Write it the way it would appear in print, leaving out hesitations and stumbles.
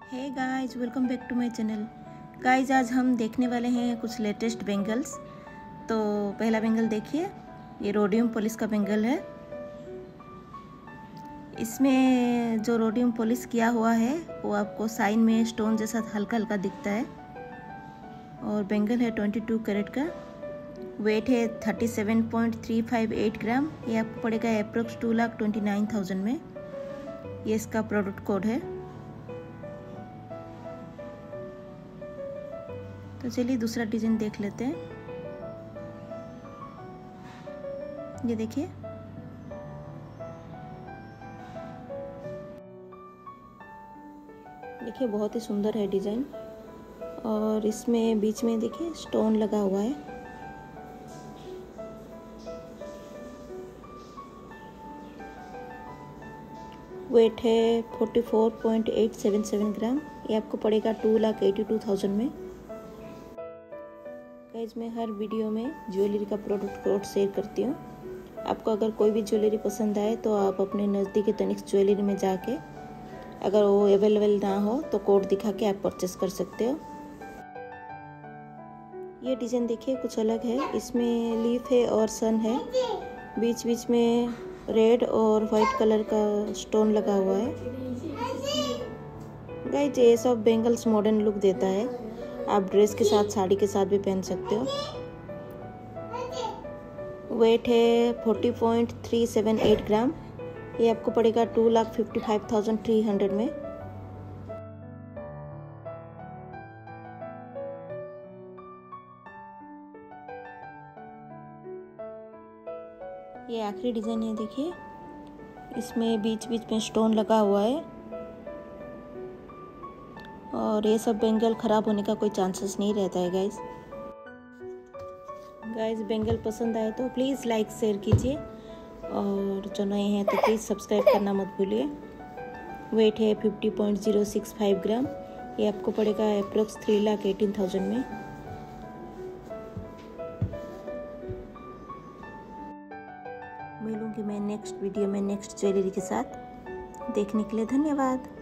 Hey guys, welcome back to my channel. Guys, आज हम देखने वाले हैं कुछ लेटेस्ट बेंगल्स। तो पहला बेंगल देखिए, ये रोडियम पॉलिश का बेंगल है। इसमें जो रोडियम पॉलिश किया हुआ है वो आपको साइन में स्टोन जैसा हल्का हल्का दिखता है। और बेंगल है 22 कैरेट का। वेट है 37.358 ग्राम। ये आपको पड़ेगा अप्रोक्स 2,29,000 में। ये इसका प्रोडक्ट कोड है। तो चलिए दूसरा डिजाइन देख लेते हैं। ये देखिए, बहुत ही सुंदर है डिजाइन। और इसमें बीच में देखिए स्टोन लगा हुआ है। वेट है 44.877 ग्राम। ये आपको पड़ेगा 2,82,000 में। गाइस, मैं हर वीडियो में ज्वेलरी का प्रोडक्ट कोड शेयर करती हूँ। आपको अगर कोई भी ज्वेलरी पसंद आए तो आप अपने नज़दीकी तनिष्क ज्वेलरी में जाके, अगर वो अवेलेबल ना हो तो कोड दिखा के आप परचेस कर सकते हो। ये डिज़ाइन देखिए कुछ अलग है। इसमें लीफ है और सन है। बीच बीच में रेड और वाइट कलर का स्टोन लगा हुआ है। गाइस, ये सब बेंगल्स मॉडर्न लुक देता है। आप ड्रेस के साथ, साड़ी के साथ भी पहन सकते हो। वेट है 40.378 ग्राम। ये आपको पड़ेगा 2,55,300 में। ये आखिरी डिजाइन है, देखिए इसमें बीच बीच में स्टोन लगा हुआ है। और ये सब बेंगल ख़राब होने का कोई चांसेस नहीं रहता है। गाइस, बेंगल पसंद आए तो प्लीज़ लाइक शेयर कीजिए। और जो नए हैं तो प्लीज़ सब्सक्राइब करना मत भूलिए। वेट है 50.065 ग्राम। ये आपको पड़ेगा अप्रोक्स 3,18,000 में। मिलूंगी मैं नेक्स्ट वीडियो में नेक्स्ट ज्वेलरी के साथ। देखने के लिए धन्यवाद।